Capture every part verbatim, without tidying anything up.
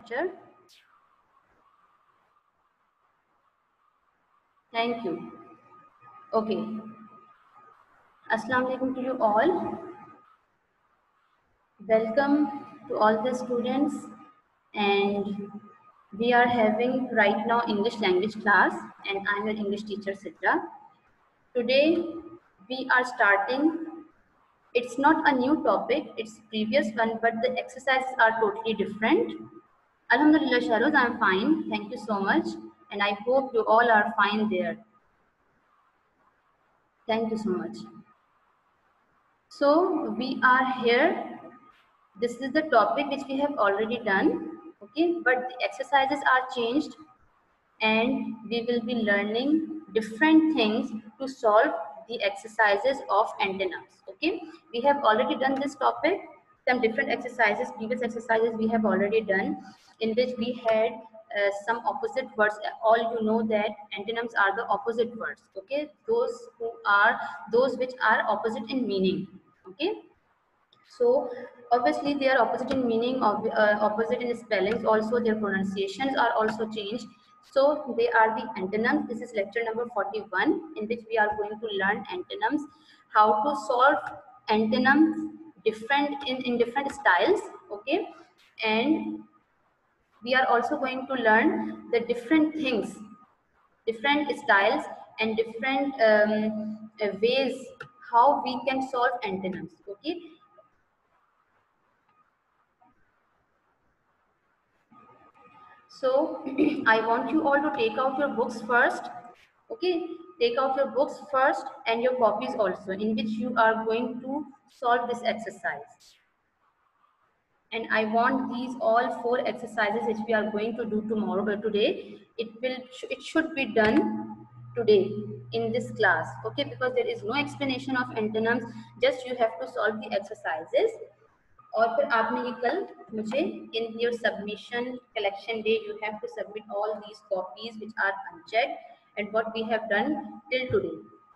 capture. Thank you. Okay. Assalamu alaikum to you all. Welcome to all the students, and we are having right now English language class, and I'm your English teacher Sidra. Today we are starting. It's not a new topic, it's previous one, but the exercises are totally different. Alhamdulillah, Shahruz, I'm fine. Thank you so much, and I hope you all are fine there. Thank you so much. So we are here. This is the topic which we have already done, okay? But the exercises are changed, and we will be learning different things to solve the exercises of antonyms, okay? We have already done this topic, some different exercises, previous exercises we have already done, in which we had uh, some opposite words. All you know that antonyms are the opposite words, okay? Those who are, those which are opposite in meaning, okay? So obviously they are opposite in meaning, of uh, opposite in spellings, also their pronunciations are also changed. So they are the antonyms. This is lecture number forty-one, in which we are going to learn antonyms, how to solve antonyms different in, in different styles, okay? And we are also going to learn the different things, different styles and different um, uh, ways how we can solve antonyms, okay? So I want you all to take out your books first, okay? Take out your books first and your copies also, in which you are going to solve this exercise. And I want these all four exercises which we are going to do tomorrow or today, it will it should be done today in this class, okay? Because there is no explanation of antonyms, just you have to solve the exercises. और फिर आपने ये कल मुझे in your submission collection day you have to submit all these copies which are unchecked and what we have done till today.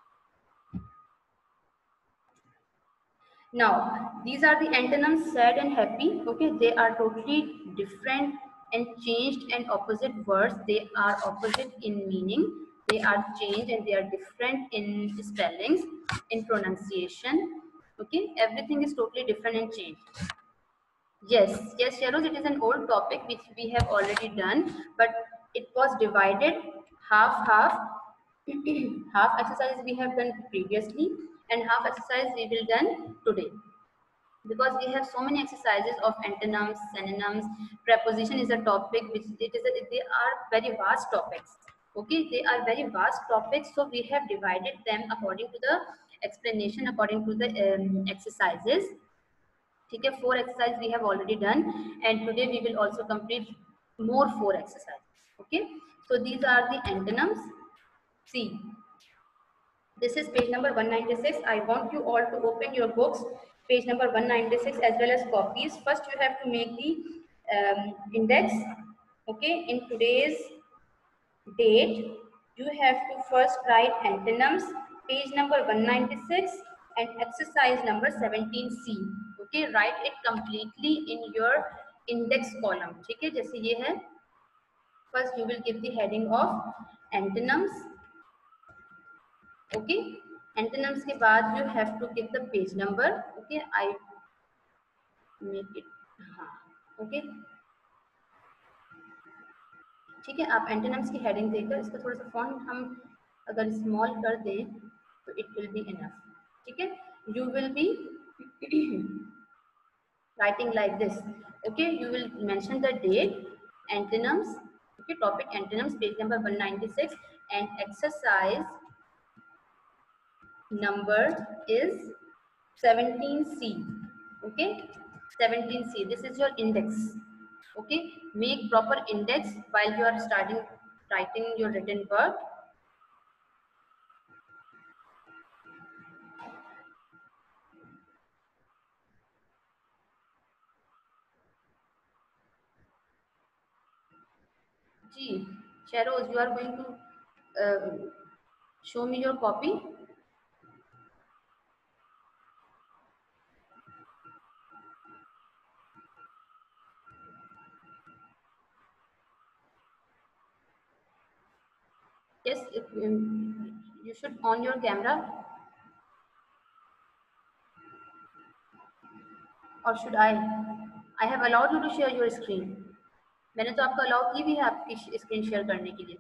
Now these are the antonyms sad and happy, okay? They are totally different and changed and opposite words. They are opposite in meaning, they are changed and they are different in spellings, in pronunciation, okay? Everything is totally different and changed. Yes, yes, Shahruz, it is an old topic which we have already done, but it was divided half, half. Half exercise we have done previously and half exercise we will done today. Because we have so many exercises of antonyms, synonyms, preposition is a topic which it is a, they are very vast topics. Okay, they are very vast topics, so we have divided them according to the explanation, according to the um, exercises. Okay, four exercises we have already done, and today we will also complete more four exercises. Okay, so these are the antonyms. See, this is page number one ninety-six. I want you all to open your books, page number one ninety-six, as well as copies. First, you have to make the um, index. Okay, in today's date, you have to first write antonyms, page number one ninety-six, and exercise number seventeen C. Okay, write it completely in your index column. ठीक है, जैसे ये है. First, you will give the heading of antonyms. Okay, antonyms के बाद you have to give the page number. Okay, I make it. हाँ, okay. ठीक है, आप एंटोनिम्स की हेडिंग देकर इसका थोड़ा सा फॉन्ट हम अगर स्मॉल कर दें तो इट विल बी इनफ. ठीक है, you will be writing like this. Okay, you will mention the date, antonyms, okay, topic antonyms, page number one ninety-six, and exercise number is seventeen C. Okay, seventeen C, this is your index. Okay, make proper index while you are starting writing your written work. Ji, Shahruz, you are going to uh, show me your copy. Yes, if, um, you should on your camera, or should I? I have allowed you to share your screen. मैंने तो आपको allow की भी है आपकी screen share करने के लिए.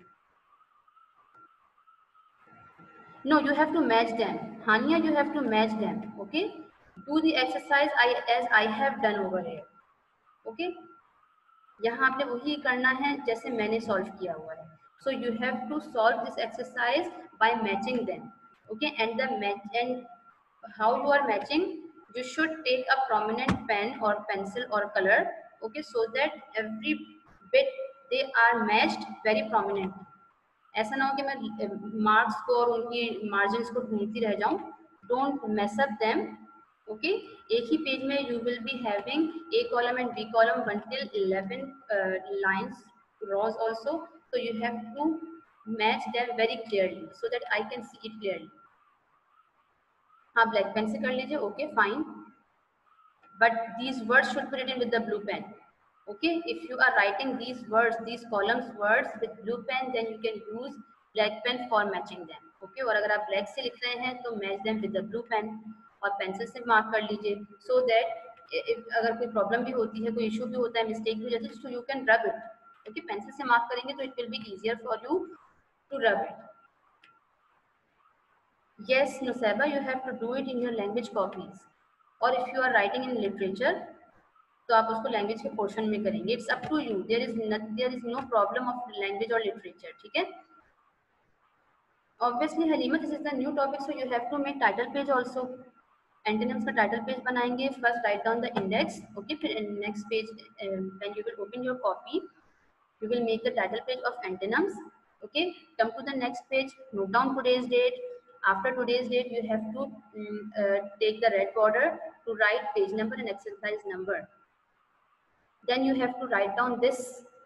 No, you have to match them. Hania, you have to match them. Okay? Do the exercise I as I have done over here. Okay? यहाँ आपने वही करना है जैसे मैंने सॉल्व किया हुआ है. So you have to solve this exercise by matching them. Okay? And the match and how you are matching, you should take a prominent pen or pencil or color. Okay? So that every bit they are matched very prominently. ऐसा ना हो कि मैं marks को और उनकी margins को ढूंढती रह जाऊं. Don't mess up them. Okay, एक ही पेज में you will be having A column and B column one till eleven lines rows also, so you have to match them very clearly so that I can see it clearly. हाँ, black pen से कर लीजिए. Okay, fine, but these words should be written with the blue pen. Okay, if you are writing these words, these columns words with blue pen, then you can use black pen for matching them. Okay, और अगर आप black से लिख रहे हैं तो match them with the blue pen और pencil से mark कर लीजिए, so that if अगर कोई problem भी होती है, कोई issue भी होता है, mistake भी हो जाती है, so you can rub it. Okay, pencil से mark करेंगे तो it will be easier for you to rub it. Yes, Nusaiba, you have to do it in your language copies, or if you are writing in literature, तो आप उसको language के portion में करेंगे. It's up to you. There is there is no problem of language और literature. ठीक है. Obviously Halima, this is the new topic, so you have to make title page also. Antonyms का टाइटल पेज बनाएंगे. First write down the index. Okay, फिर next page when you will open your copy, you will make the title page of antonyms. Okay, come to the next page, note down today's date. After today's date, you have to um, uh, take the red border to write page number and exercise number. Then you have to write down this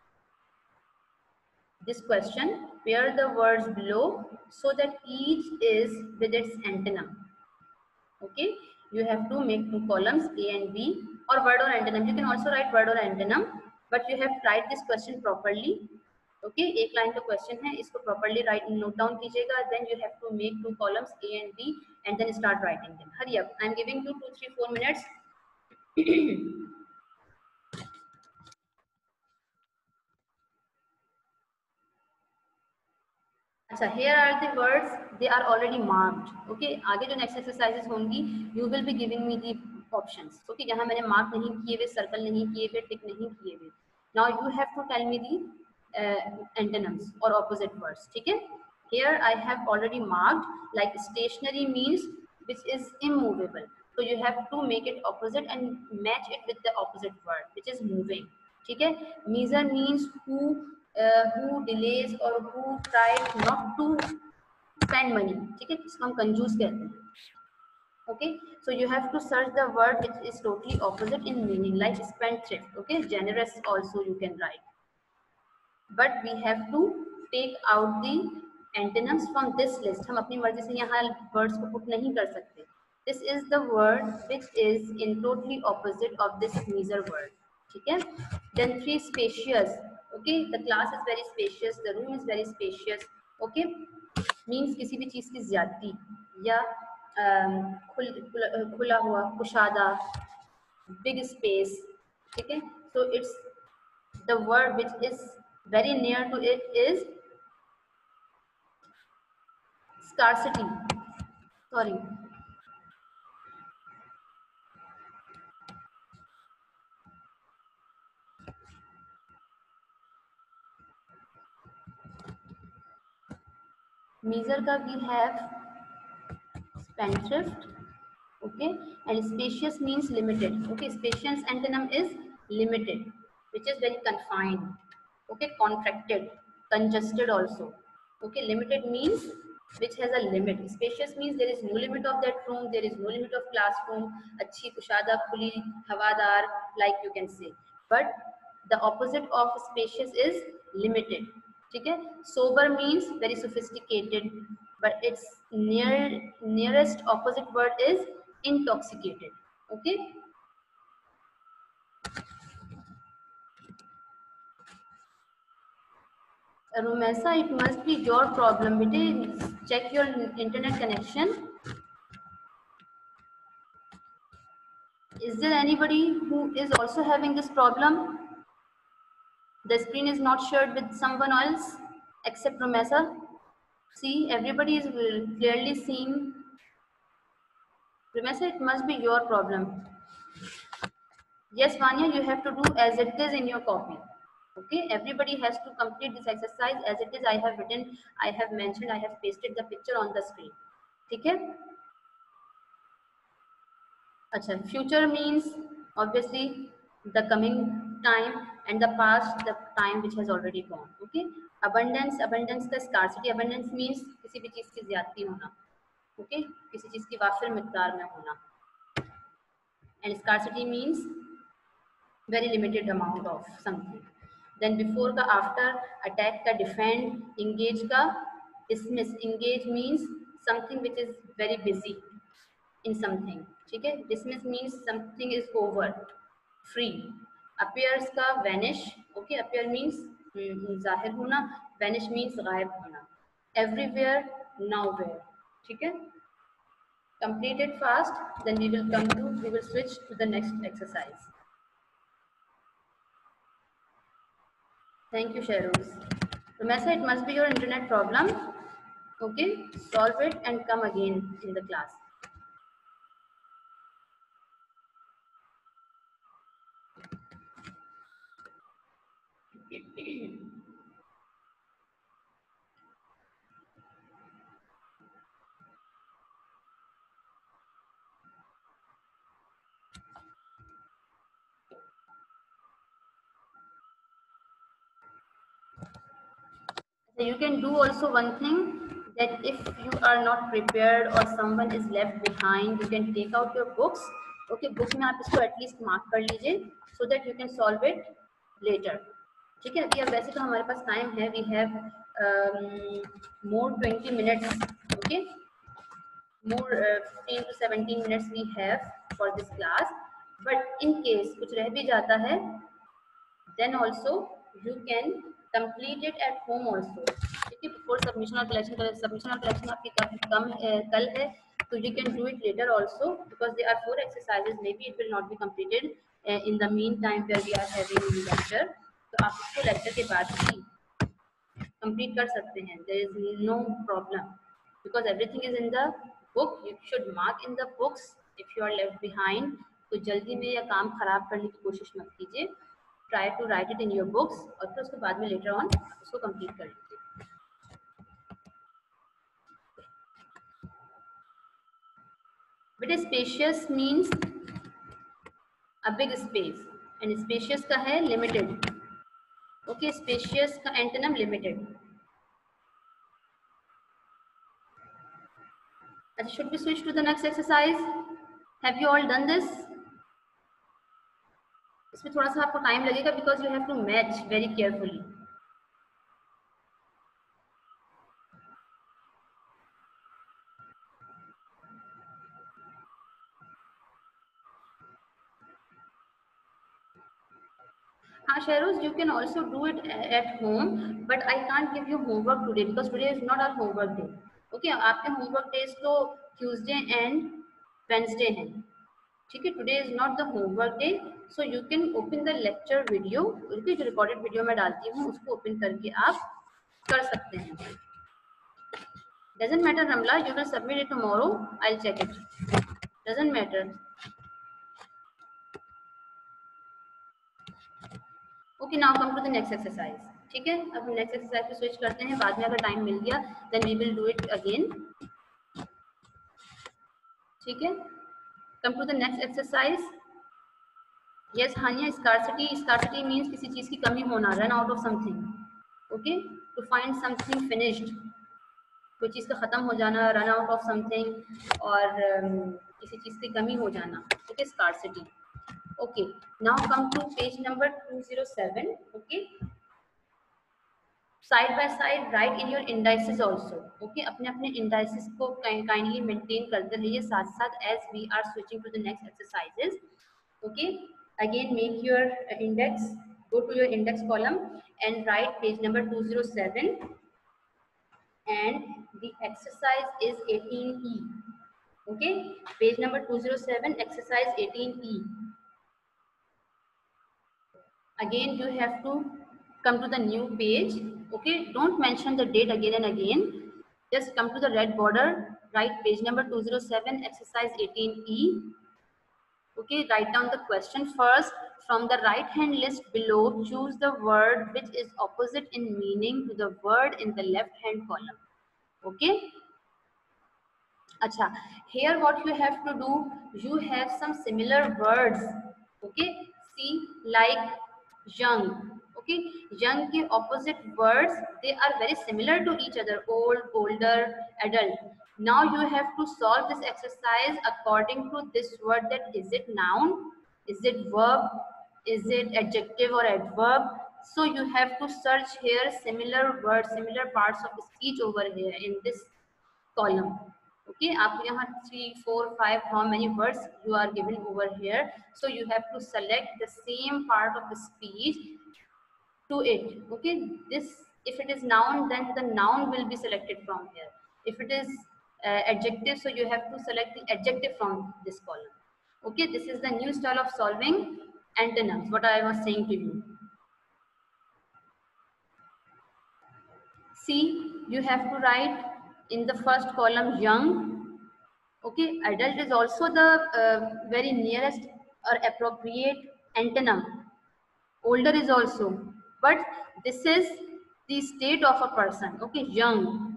this question, pair the words below so that each is with its antonym. Okay, you have to make two columns, A and B, or word or antonym. You can also write word or antonym, but you have to write this question properly. Okay, एक line का question है, इसको properly write note down कीजिएगा. Then you have to make two columns, A and B, and then start writing them. Hurry up, I am giving you two, three, four minutes. अच्छा, here are the words, they are already marked. Okay, आगे जो next exercises होंगी, you will be giving me the options. Okay, जहाँ मैंने mark नहीं किए हुए, circle नहीं किए हुए, tick नहीं किए हुए. Now you have to tell me the uh, antonyms or opposite words. ठीक है? Here I have already marked, like stationary means which is immovable. So you have to make it opposite and match it with the opposite word, which is moving. ठीक है? Miser means who uh, who delays or who tries not to spend money. ठीक है? इसको हम कंजूस कहते हैं. Okay, so you have to search the word which is totally opposite in meaning, like spendthrift. Okay, generous also you can write, but we have to take out the antonyms from this list. हम अपनी मर्जी से यहाँ words को put नहीं कर सकते. This is the word which is in totally opposite of this miser word. ठीक है? Then three, spacious. Okay, the class is very spacious, the room is very spacious. Okay, means किसी भी चीज की ज्यादती या खुल, खुला हुआ, कुशादा, big space. ठीक है? So it's the word which is very near to it is scarcity. Sorry. Measure ka we have spendthrift. Okay, and spacious means limited. Okay, spacious antonym is limited, which is very confined. Okay, contracted, congested also. Okay, limited means which has a limit. Spacious means there is no limit of that room, there is no limit of classroom, achhi kushada, khuli, hawadar, like you can say. But the opposite of spacious is limited. Okay, sober means very sophisticated, but its near nearest opposite word is intoxicated. Okay, Rumesa, it must be your problem. Bete, check your internet connection. Is there anybody who is also having this problem? The screen is not shared with someone else except Rumesa. See, everybody is clearly seeing. Rumesa, it must be your problem. Yes, Vanya, you have to do as it is in your copy. Okay, everybody has to complete this exercise as it is. I have written, I have mentioned, I have pasted the picture on the screen. Okay? Achha, future means obviously the coming time, and the past the time which has already gone. Okay? Abundance, abundance का scarcity, abundance means किसी भी चीज की ज्यादती होना. Okay? किसी चीज की वाफिर मिकदार में होना. And scarcity means very limited amount of something. Then before ka, after, attack ka, defend, engage ka, dismiss. Engage means something which is very busy in something. ठीक है? Dismiss means something is over, free. Appears का, vanish. Okay, appear means जाहिर होना, vanish means गायब होना. Everywhere, nowhere. ठीक है? Complete it fast, then we will come to, we will switch to the next exercise. Thank you, Shahruz. Ramesa, it must be your internet problem. Okay, solve it and come again in the class. So you can do also one thing, that if you are not prepared or someone is left behind, you can take out your books. Okay, book में आप इसको at least mark कर लीजिए, so that you can solve it later. ठीक है? अभी अब वैसे तो हमारे पास time है, we have um, more twenty minutes. Okay, more uh, fifteen to seventeen minutes we have for this class. But in case कुछ रह भी जाता है, then also you can complete it at home also. ठीक है? Before submission or collection, submission or collection आपकी कम कम कल है, so you can do it later also, because there are four exercises. Maybe it will not be completed uh, in the meantime where we are having lecture. तो आप इसको lecture के बाद ही complete कर सकते हैं. There is no problem, because everything is in the book. You should mark in the books. If you are left behind, तो जल्दी में या काम खराब करने की कोशिश मत कीजिए. Try to write it in your books, और फिर उसके बाद में later on उसको complete कर लीजिए. But spacious means a big space, and spacious का है limited. Okay, spacious का antonym limited. Should we switch to the next exercise? Have you all done this? इसमें थोड़ा सा आपको टाइम लगेगा, because you have to match very carefully. हाँ Shahruz, you can also do it at home, but I can't give you homework today because today is not our homework day. Okay, आपके homework days तो Tuesday and Wednesday हैं. ठीक है? Today is not the homework day, so you can open the lecture video. Okay, जो recorded video मैं डालती हूँ उसको open करके आप कर सकते हैं. Doesn't matter Ramla, you will submit it tomorrow. I'll check it. Doesn't matter. Okay, now come to the next exercise. ठीक है? अब हम next exercise पे switch करते हैं. बाद में अगर time मिल गया, then we will do it again. ठीक है? Come to the next exercise. Yes, Hania, scarcity. Scarcity means किसी चीज की कमी होना, run out of something. Okay? To find something finished. कोई चीज का खत्म हो जाना, run out of something, और um, किसी चीज की कमी हो जाना. ठीक है? Scarcity. Okay. Now come to page number two oh seven. Okay? Side by side write in your indices also. Okay, अपने अपने इंडाइसेस को काइंडली मेंटेन करते रहिए साथ साथ as we are switching to the next exercises. Okay, again make your index, go to your index column and write page number two oh seven, and the exercise is eighteen E. Okay, page number two oh seven, exercise eighteen E. Again, you have to come to the new page. Okay, don't mention the date again and again. Just come to the red border, write page number two oh seven, exercise eighteen E. Okay, write down the question first. From the right hand list below, choose the word which is opposite in meaning to the word in the left hand column. Okay. Acha, here what you have to do, you have some similar words. Okay, see, like young. Okay, young के opposite words, they are very similar to each other, old, older, adult. Now you have to solve this exercise according to this word, that is it noun, is it verb, is it adjective or adverb. So you have to search here similar words, similar parts of speech over here in this column. Okay, आप यहाँ three, four, five, how many words you are given over here. So you have to select the same part of the speech to it. Okay, this, if it is noun, then the noun will be selected from here. If it is uh, adjective, so you have to select the adjective from this column. Okay, this is the new style of solving antonyms, what I was saying to you. See, you have to write in the first column young. Okay, adult is also the uh, very nearest or appropriate antonym. Older is also, but this is the state of a person. Okay, young.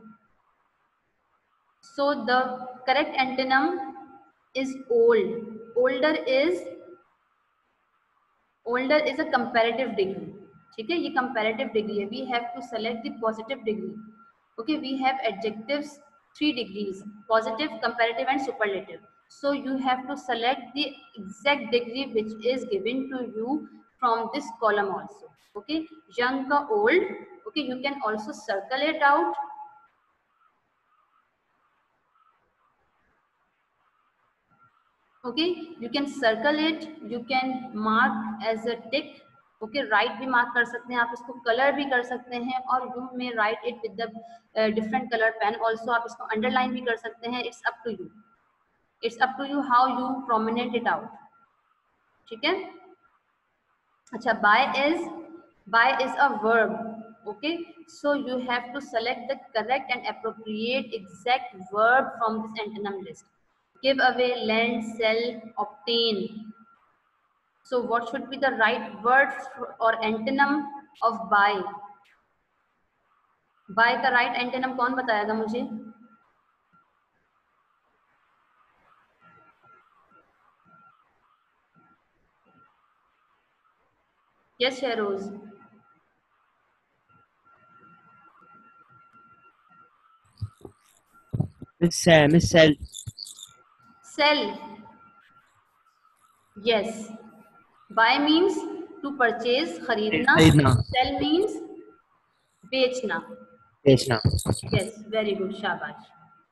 So the correct antonym is old. Older is older is a comparative degree. ठीक है, ये comparative degree है. We have to select the positive degree. Okay, we have adjectives three degrees: positive, comparative, and superlative. So you have to select the exact degree which is given to you from this column also. Okay, young ka old. Okay, you can also circle it out. Okay, you can circle it, you can mark as a tick. Okay, right भी mark कर सकते हैं आप, इसको colour भी कर सकते हैं, और you may write it with the different colour pen also. आप इसको अंडरलाइन भी कर सकते हैं. It's up to you, it's up to you how you prominent it out. ठीक है. अच्छा, buy is, buy is a verb. Okay, so you have to select the correct and appropriate exact verb from this antonym list. Give away, lend, sell, obtain. So what should be the right word or antonym of buy? Buy का right antonym कौन बताएगा मुझे? Yes, Shehroz. Miss uh, Miss Sell. Sell. Yes. Buy means to purchase, खरीदना. खरीदना. Sell means बेचना. बेचना. Yes, very good, शाबाश.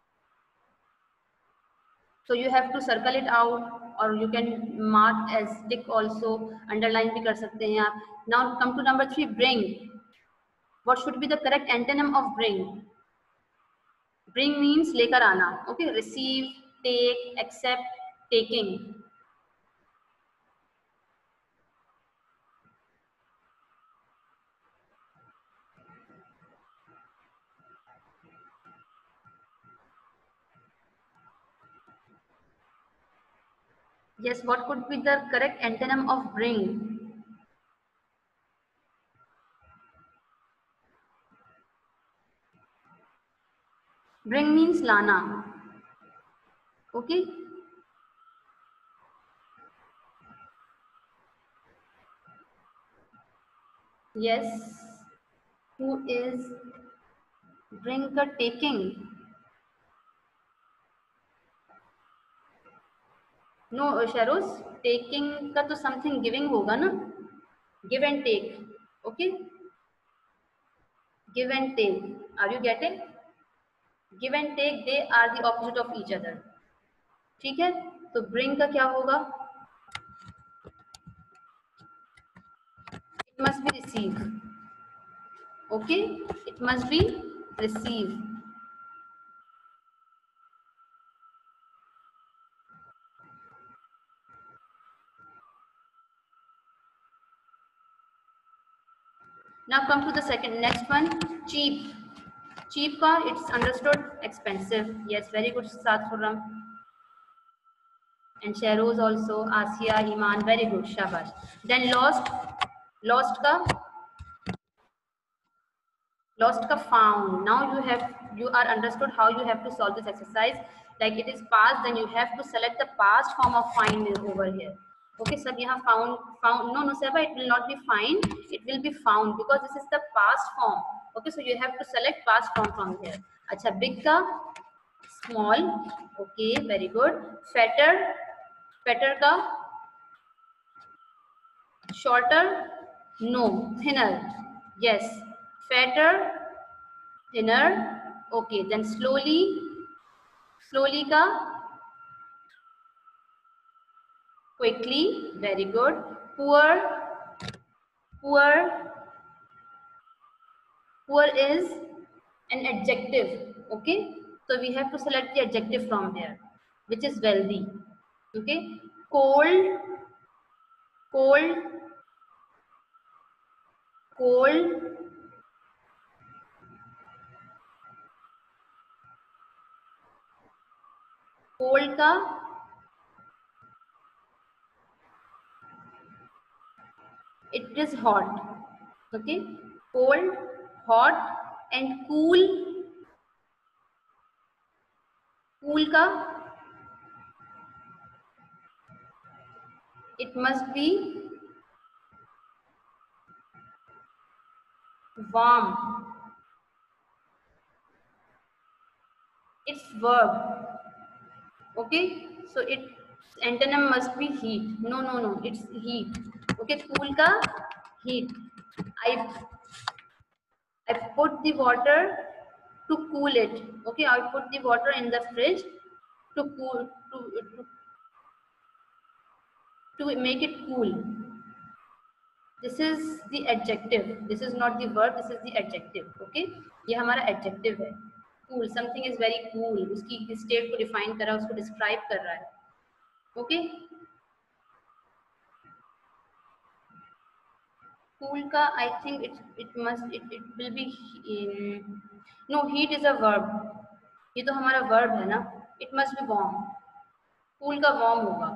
So you have to circle it out, or you can mark as tick also. Underline भी कर सकते हैं आप. Now come to number three, bring. What should be the correct antonym of bring? Bring means लेकर आना. Okay, receive, take, accept, taking. Yes, what could be the correct antonym of bring? Bring means लाना. Okay. Yes. Who is bring का taking? No, Sharoz, taking का तो something giving होगा ना. Give and take. Okay. Give and take. Are you getting? Give and take, they are the opposite of each other. ठीक है, तो bring का क्या होगा? It must be receive. Okay, it must be receive. Now come to the second, next one, cheap. Cheap ka, it's understood expensive. Yes, very good, Saad Khurram. And Shehroz also, Asiya, Iman, very good, shabash. Then lost, lost ka, lost ka found. Now you have, you are understood how you have to solve this exercise. Like it is past, then you have to select the past form of find over here. Okay, sir, यहाँ found, found, no, no, Seba, it will not be find, it will be found because this is the past form. Okay, so you have to select past form from here. Acha, big ka, small, okay, very good. Fatter, fatter ka, shorter, no, thinner, yes. Fatter, thinner, okay. Then slowly, slowly ka, quickly, very good. Poor, poor, poor is an adjective, okay. So we have to select the adjective from here, which is wealthy, okay. Cold, cold, cold, cold ka, it is hot, okay. Cold, hot, and cool, cool ka, it must be warm. It's verb, okay. So it antonym must be heat. No, no, no, it's heat, okay. Cool ka, heat. I I put the water to cool it. Okay, I put the water in the fridge to cool to to, to make it cool. This is the adjective. This is not the verb. This is the adjective. Okay, ये हमारा adjective है. Cool. Something is very cool. उसकी state को define कर रहा है, उसको describe कर रहा है. Okay. Cool का I think it it must it it will be in, no, heat is a verb. ये तो हमारा verb है ना. It must be warm. Cool का warm होगा.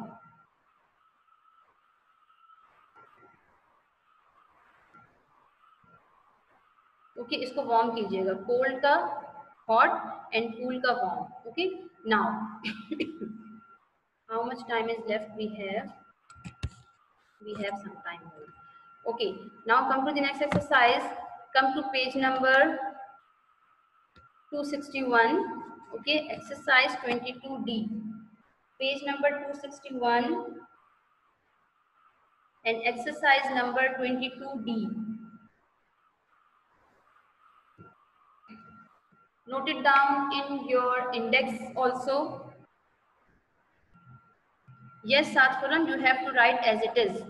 ओके okay, इसको वार्म कीजिएगा. कोल्ड का हॉट एंड कूल का warm. Okay, now how much time is left? We have we have some time more. Okay, now come to the next exercise. Come to page number two sixty-one. Okay, exercise twenty-two D, page number two sixty-one and exercise number twenty-two D. Note it down in your index also. Yes, Satpuram, you have to write as it is.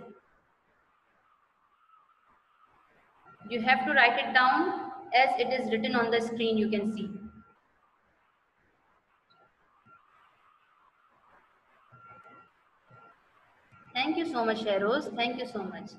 You have to write it down as it is written on the screen, you can see. Thank you so much, Shehroz. Thank you so much.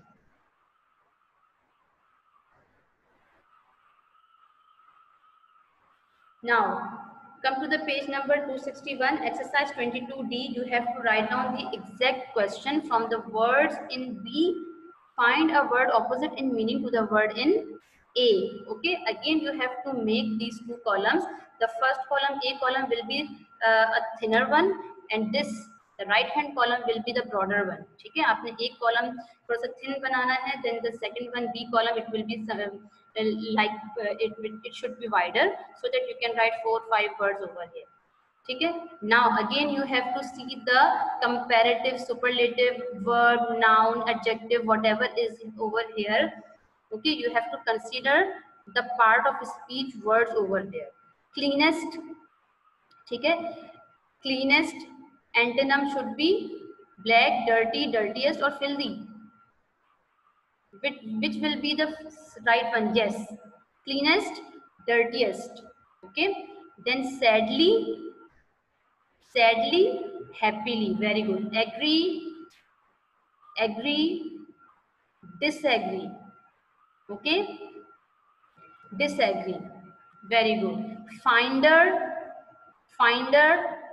Now, come to the page number two sixty-one, exercise twenty-two D. You have to write down the exact question from the words in B. Find a word opposite in meaning to the word in A. Okay, again you have to make these two columns. The first column, A column, will be uh, a thinner one, and this the right hand column will be the broader one. ठीक है, आपने एक column थोड़ा सा thin बनाना है, then the second one, B column, it will be some, uh, like uh, it it should be wider so that you can write four five words over here. ठीक है, now again you have to see the comparative, superlative, verb, noun, adjective, whatever is over here. Okay, you have to consider the part of speech words over there. Cleanest, ठीक है, cleanest antonym should be black, dirty, dirtiest, or filthy. Which, which will be the right one? Yes, cleanest, dirtiest. Okay, then sadly, sadly, happily. Very good. Agree, agree, disagree. Okay, disagree. Very good. Finder, finder,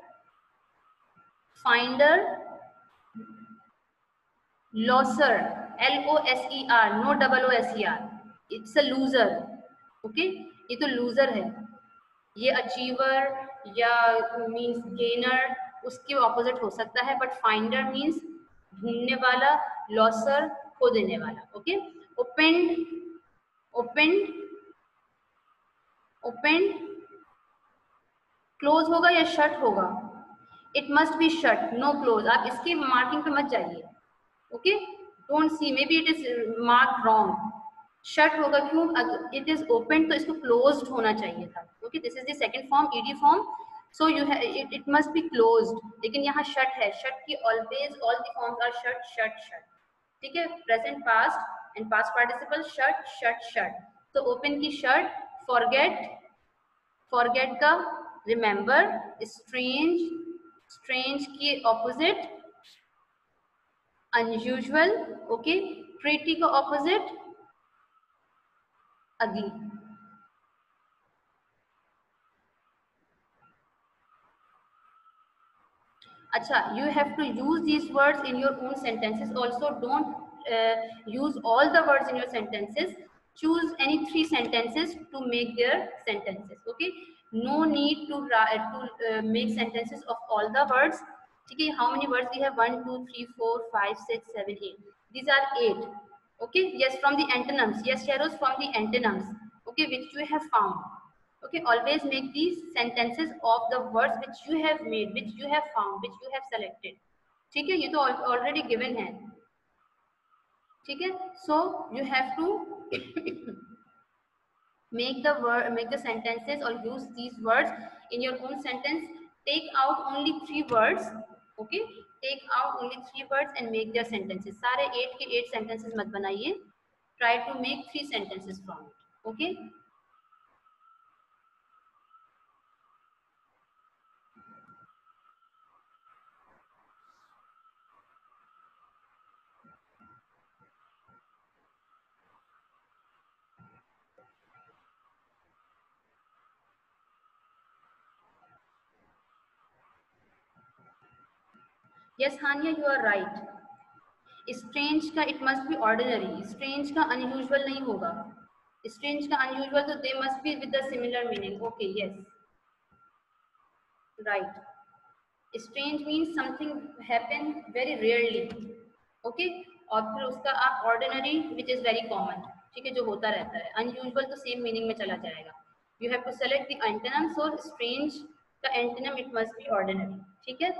finder, loser. L O S E R, no double O S E R. It's a loser. Okay, ये तो loser है. ये achiever या means gainer उसके opposite हो सकता है, but finder means ढूंढने वाला, लॉसर खो देने वाला. Okay, opened, opened, opened close होगा या शट होगा? It must be shut, no close. आप इसकी मार्किंग पे मत जाइए. Okay, don't see, maybe it is mark wrong. Shut होगा, क्यों? इट इज ओपन तो इसको क्लोज्ड होना चाहिए था. Okay, this is the second form, ED form. So you it it must be closed, लेकिन यहाँ शट है. शट की always all the forms are shut, shut, shut. ठीक है, present, past and past participle, shut, shut, shut. तो open की shut, forget, forget का remember, strange, strange की ऑपोजिट अनयूजुअल. ओके, ट्रीटी का ऑपोजिट अगली. अच्छा, you have to use these words in your own sentences also. Don't uh, use all the words in your sentences. Choose any three sentences to make their sentences. Okay, no need to write to uh, make sentences of all the words. Okay, how many words we have? One, two, three, four, five, six, seven, eight. These are eight. Okay, yes, from the antonyms. Yes, Sharos, from the antonyms. Okay, which you have found. Okay, always make these sentences of the words which you have made, which you have found, which you have selected. ठीक है, ये तो already given है. ठीक है, so you have to make the word, make the sentences or use these words in your own sentence. Take out only three words. Okay, take out only three words and make their sentences. सारे eight के eight sentences मत बनाइए. Try to make three sentences from it. Okay. Yes, Hania, you are right. Strange का it must be ordinary. Strange का unusual नहीं होगा. Strange का unusual तो they must be with the similar meaning. Okay, yes, right. Strange means something happen very rarely. Okay, और फिर उसका आप ordinary which is very common. ठीक है, जो होता रहता है. Unusual तो same meaning में चला जाएगा. You have to select the antonym. So strange का antonym it must be ordinary. ठीक है.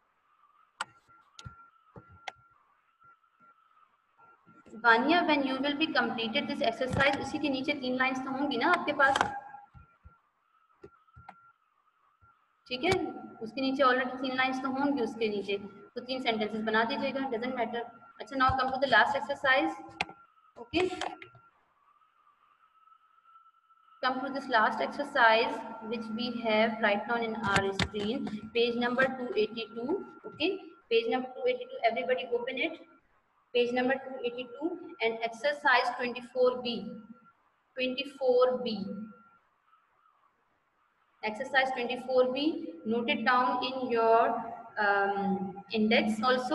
Vaniya, when you will be completed this exercise, उसी के नीचे तीन लाइंस तो होंगी ना आपके पास. ठीक है, उसके नीचे ऑलरेडी तीन लाइंस तो होंगी, उसके नीचे तो तीन सेंटेंसेस बना दीजिएगा, डजंट मैटर. अच्छा, now come to the last exercise. Okay, come to this last exercise which we have right now in our screen, page number two eighty-two. Okay, page number two eighty-two, everybody open it. Page number two eighty-two and exercise twenty-four B. twenty-four B. Exercise twenty-four B. Note it down in your um, index also.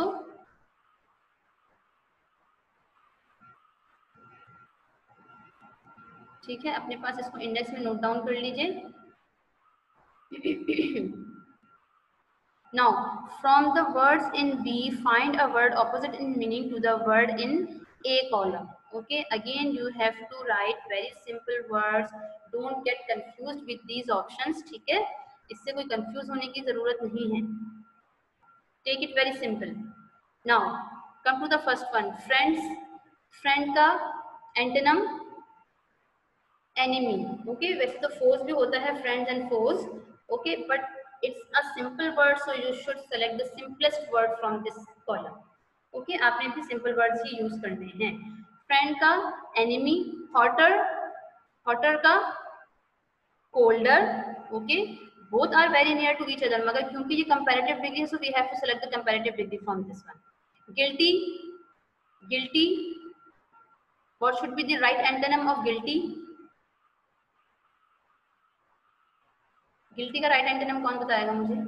ठीक है, अपने पास इसको index में note down कर लीजिए. Now, from the words in B, find a word opposite in meaning to the word in A column. Okay, again you have to write very simple words. Don't get confused with these options. ठीक है, इससे कोई confuse होने की जरूरत नहीं है. Take it very simple. Now, come to the first one. Friends. Friend का antonym enemy. Okay, वैसे तो foes भी होता है, friends and foes. Okay, but it's a simple word, so you should select the simplest word from this column. Okay, आपने भी simple words ही use करने हैं. Friend का enemy, hotter, hotter का colder, okay, both are very near to each other, मगर क्योंकि ये comparative degree है, so we have to select the comparative degree from this one. Guilty, guilty, what should be the right antonym of guilty? guilty का right antonym कौन बताएगा मुझे?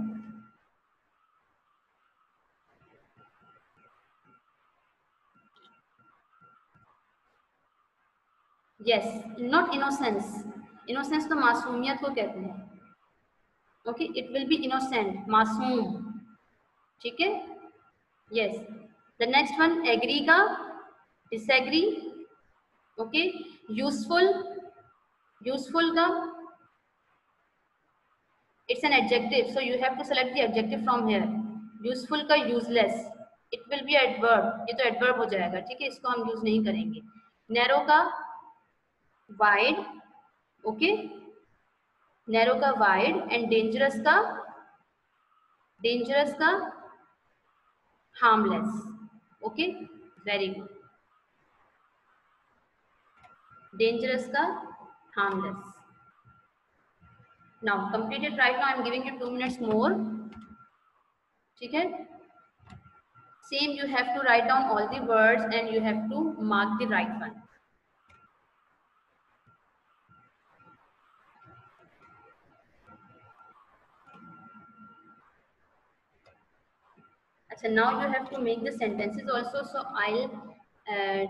Yes, not innocence. Innocence तो मासूमियत को कहते हैं. Okay, it will be innocent, मासूम. ठीक है? Yes. The next one, agree का, disagree. Okay, useful, useful का, it's an adjective, so you have to select the adjective from here. Useful का useless, it will be adverb. ये तो adverb हो जाएगा, ठीक है? इसको हम use नहीं करेंगे. Narrow का wide, okay, narrow का wide, and dangerous का, dangerous का harmless. Okay, very good. Dangerous का harmless. Now complete it right now. I'm giving you two minutes more. ठीक है? Same, you have to write down all the words and you have to mark the right one. So now you have to make the sentences also. So I'll uh,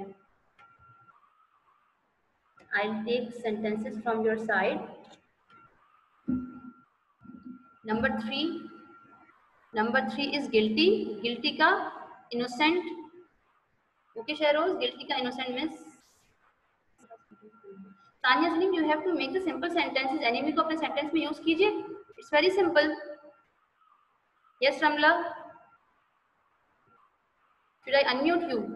I'll take sentences from your side. Number three. Number three is guilty. Guilty का innocent. Okay, Shahroz. Guilty का innocent means. Tanya Salim, you have to make the simple sentences. Enemy को अपने sentence में use कीजिए. It's very simple. Yes, Ramla. Should I unmute you?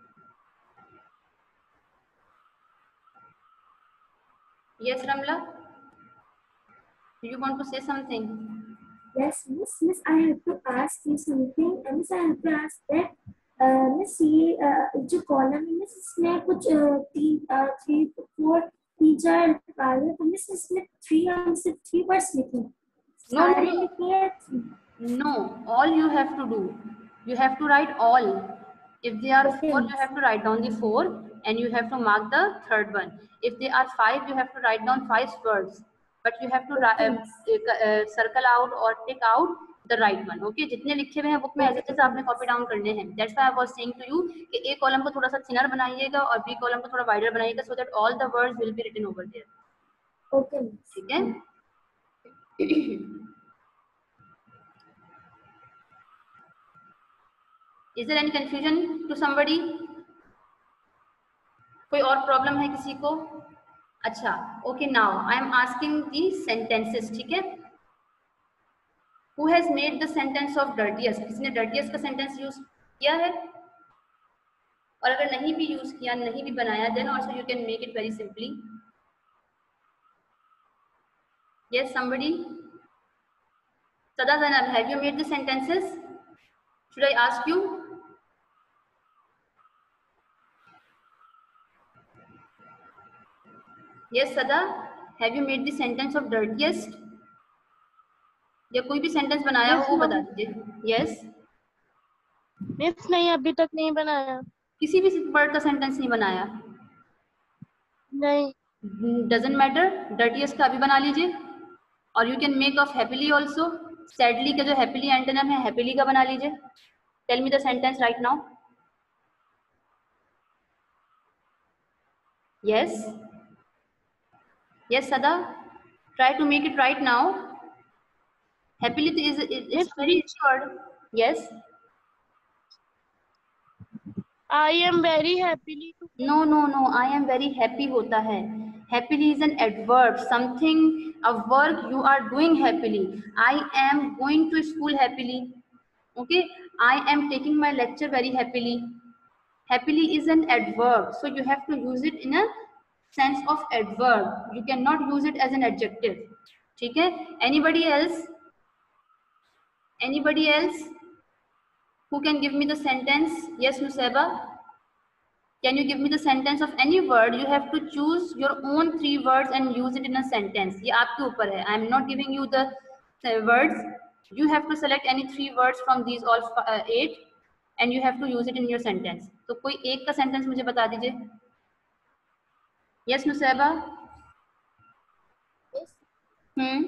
Yes, Ramla. Do you want to say something? Yes, Miss. Miss, I have to ask you something. Uh, Miss, I have to ask that. Uh, Miss, ये uh, जो column है, Miss, इसमें कुछ uh, तीन, uh, three, four, तीन चार अल्फाज है, तो Miss इसमें three हम सिर्फ three words लिखें. No, सारे no, लिखें. no. All you have to do, you have to write all. If they are Okay. four, you have to write down the four, and you have to mark the third one. If they are five, you have to write down five words. But you have to Okay. uh, uh, circle out or tick out the right one. Okay, जितने लिखे हुए हैं book में ऐसे जैसे आपने copy down करने हैं. That's why I was saying to you कि A कॉलम को थोड़ा सा थिनर बनाइएगा और B कॉलम को थोड़ा वाइडर बनाइएगा, so that all the words will be written over there. Okay, Miss. ठीक है? Is there any confusion to somebody? कोई और प्रॉब्लम है किसी को? अच्छा, okay, now I am asking the sentences, ठीक है? Who has made the sentence of dirtiest? किसी ने dirtiest का sentence use किया है? और अगर नहीं भी use किया, नहीं भी बनाया, then also you can make it very simply. Yes, somebody? Sada Zainab, have you made the sentences? Should I ask you? Yes, Sada, have you made the sentence of dirtiest? या कोई भी sentence बनाया हो वो बता दीजिए. Yes. Miss नहीं, अभी तक नहीं बनाया. किसी भी वर्ड का सेंटेंस नहीं बनाया? नहीं. Doesn't matter. Dirtiest का अभी बना लीजिए. और you can make of happily also. Sadly का जो happily एंटोनिम है happily का बना लीजिए. Tell me the sentence right now. Yes. Yes, Sada. Try to make it right now. Happily is is, is very short. Yes. I am very happily. No, no, no. I am very happy होता है. Happily is an adverb. Something, a work you are doing happily. I am going to school happily. Okay. I am taking my lecture very happily. Happily is an adverb. So you have to use it in a sense of adverb. You cannot use it as an adjective. ठीक है? Anybody else? Anybody else who can give me the sentence? Yes, Nusaiba. Can you give me the sentence of any word? You have to choose your own three words and use it in a sentence. ये आपके ऊपर है. I am not giving you the uh, words. You have to select any three words from these all uh, eight, and you have to use it in your sentence. तो कोई एक का sentence मुझे बता दीजिए. Yes, Nusaiba. Yes. Hmm.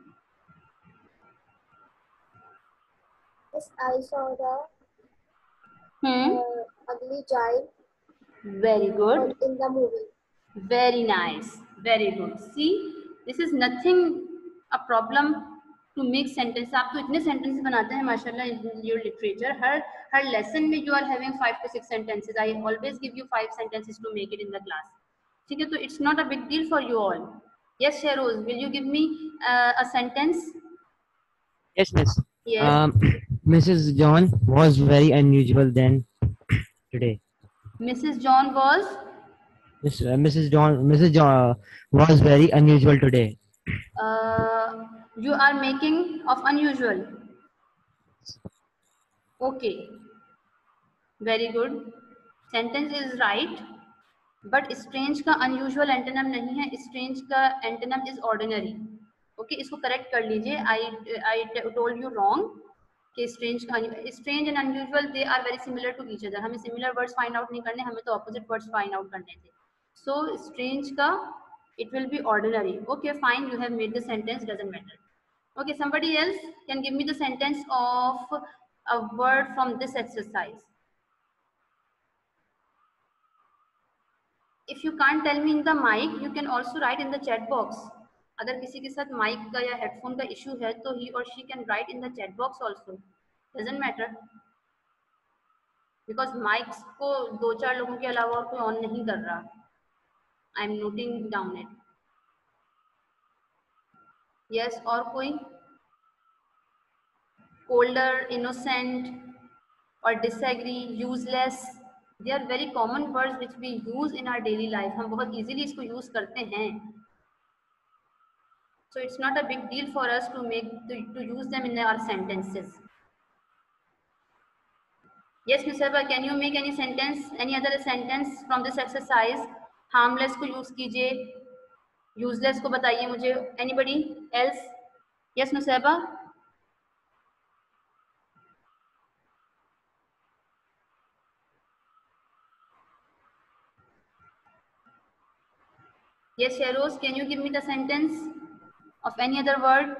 Yes, I saw the Hmm. uh, ugly giant Very good. in the movie. Very nice. Very good. See, this is nothing a problem to make sentence. आप तो इतने sentences बनाते हैं माशाल्लाह in your literature. Her her lesson में you are having five to six sentences. I always give you five sentences to make it in the class. ठीक है, तो it's not a big deal for you all. Yes, Sheroz, will you give me uh, a sentence? Yes, miss. Yes. Um, Missus John was very unusual then today. Missus John was. Miss, uh, Missus John, Missus John was very unusual today. Uh, you are making of unusual. Okay. Very good. Sentence is right. But strange का unusual antonym नहीं है. Strange का antonym is ordinary. Okay, इसको correct कर लीजिए. I I told you wrong. कि strange का strange and unusual they are very similar to each other. हमें similar words find out नहीं करने, हमें तो opposite words find out करने थे. So strange का it will be ordinary. Okay, fine. You have made the sentence. Doesn't matter. Okay, somebody else can give me the sentence of a word from this exercise. If you can't tell me in the mic, you can also write in the chat box. अगर किसी के साथ mic का या headphone का issue है, तो he or she can write in the chat box also. Doesn't matter. Because mics को दो चार लोगों के अलावा और कोई on नहीं कर रहा. I am noting down it. Yes, और कोई? Colder, innocent, or disagree, useless. They are very common words which we use in our daily life. हम बहुत easily इसको use करते हैं. So it's not a big deal for us to make to, to use them in our sentences. Yes, Miss Eba, can you make any sentence, any other sentence from this exercise? Harmless को use कीजिए, useless को बताइए मुझे. Anybody else? Yes, Miss Eba. Yes, Sheroz, can you give me the sentence of any other word?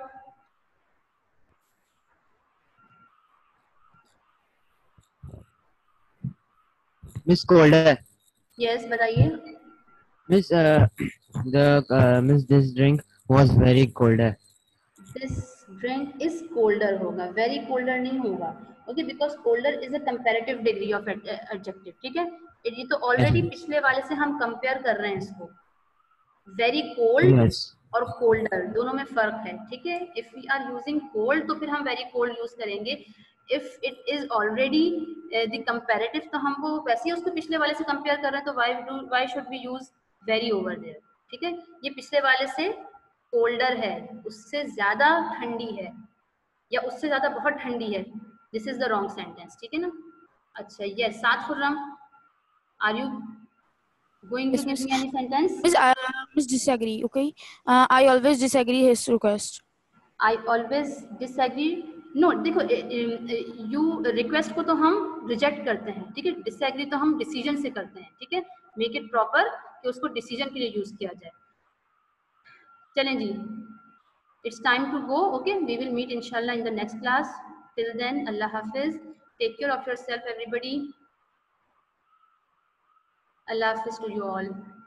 Miss Colder. Yes, बताइए. Miss, uh, the uh, Miss, this drink was very colder. This drink is colder होगा, very colder नहीं होगा. Okay, because colder is a comparative degree of adjective. ठीक है, ये तो already Yes. पिछले वाले से हम compare कर रहे हैं इसको. Very cold Yes. और colder दोनों में फर्क है. ठीक है, if we are using cold तो फिर हम very cold use करेंगे. If it is already uh, the comparative तो हम वो वैसे ही उसको पिछले वाले से compare कर रहे हैं, तो why do why should we use very over there? ठीक है, ये पिछले वाले से colder है, उससे ज्यादा ठंडी है, या उससे ज्यादा बहुत ठंडी है. This is the wrong sentence. ठीक है ना. अच्छा, yes, सात Khurram, are you going to Yes, give miss. me any sentence? Miss, I miss disagree. Okay. Uh, I always disagree his request. I always disagree. No, देखो you request को तो हम reject करते हैं. ठीक है, disagree तो हम decision से करते हैं. ठीक है, make it proper कि उसको decision के लिए use किया जाए. चलें जी, it's time to go. Okay, we will meet inshallah in the next class. Till then, Allah Hafiz. Take care of yourself, everybody. Allah Hafiz to you all.